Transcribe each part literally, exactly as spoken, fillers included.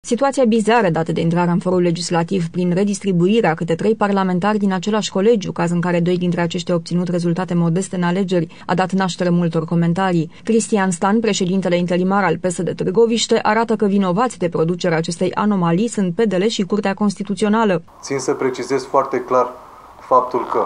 Situația bizară dată de intrarea în forul legislativ prin redistribuirea câte trei parlamentari din același colegiu, caz în care doi dintre aceștia au obținut rezultate modeste în alegeri, a dat naștere multor comentarii. Cristian Stan, președintele interimar al P S D Târgoviște, arată că vinovați de producerea acestei anomalii sunt P D L și Curtea Constituțională. Țin să precizez foarte clar faptul că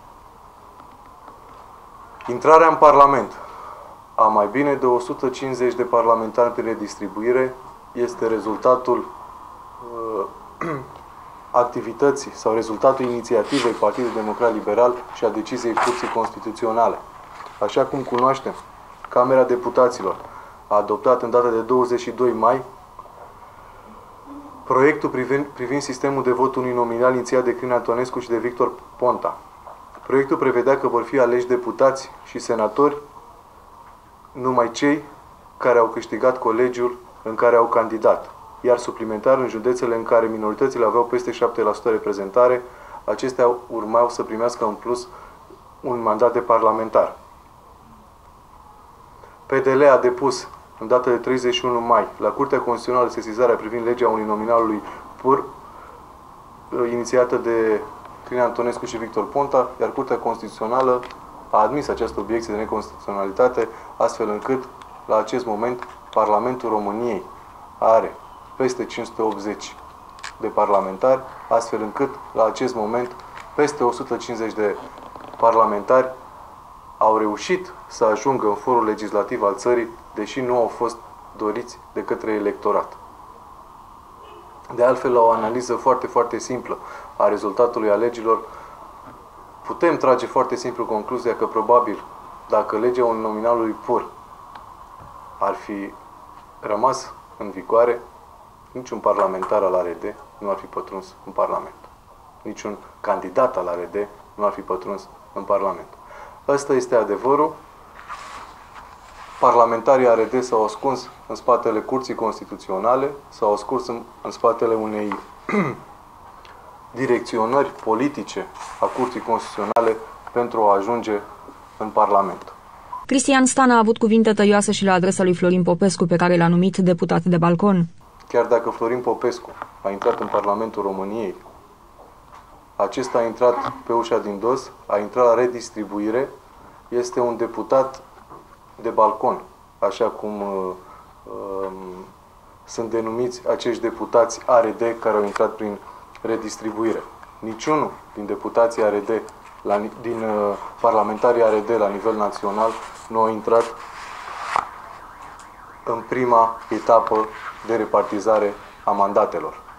intrarea în Parlament a mai bine de o sută cincizeci de parlamentari prin redistribuire este rezultatul uh, activității sau rezultatul inițiativei Partidului Democrat Liberal și a deciziei Curții Constituționale. Așa cum cunoaștem, Camera Deputaților a adoptat în data de douăzeci și doi mai proiectul privind, privind sistemul de vot uninominal inițiat de Crin Antonescu și de Victor Ponta. Proiectul prevedea că vor fi aleși deputați și senatori numai cei care au câștigat colegiul în care au candidat, iar suplimentar în județele în care minoritățile aveau peste șapte la sută reprezentare, acestea urmau să primească în plus un mandat de parlamentar. P D L a depus în data de treizeci și unu mai la Curtea Constituțională sesizarea privind legea uninominalului pur, inițiată de Crin Antonescu și Victor Ponta, iar Curtea Constituțională a admis această obiecție de neconstituționalitate, astfel încât, la acest moment, Parlamentul României are peste cinci sute optzeci de parlamentari, astfel încât, la acest moment, peste o sută cincizeci de parlamentari au reușit să ajungă în forul legislativ al țării, deși nu au fost doriți de către electorat. De altfel, la o analiză foarte, foarte simplă a rezultatului alegerilor, putem trage foarte simplu concluzia că, probabil, dacă legea uninominalului pur ar fi rămas în vigoare, niciun parlamentar al A R D nu ar fi pătruns în Parlament. Niciun candidat al A R D nu ar fi pătruns în Parlament. Ăsta este adevărul. Parlamentarii A R D s-au ascuns în spatele Curții Constituționale, s-au ascuns în, în spatele unei direcționări politice a Curții Constituționale pentru a ajunge în Parlament. Cristian Stan a avut cuvinte tăioase și la adresa lui Florin Popescu, pe care l-a numit deputat de balcon. Chiar dacă Florin Popescu a intrat în Parlamentul României, acesta a intrat pe ușa din dos, a intrat la redistribuire, este un deputat de balcon, așa cum uh, uh, sunt denumiți acești deputați A R D care au intrat prin redistribuire. Niciunul din deputații A R D, la, din uh, parlamentarii A R D la nivel național, nu a intrat în prima etapă de repartizare a mandatelor.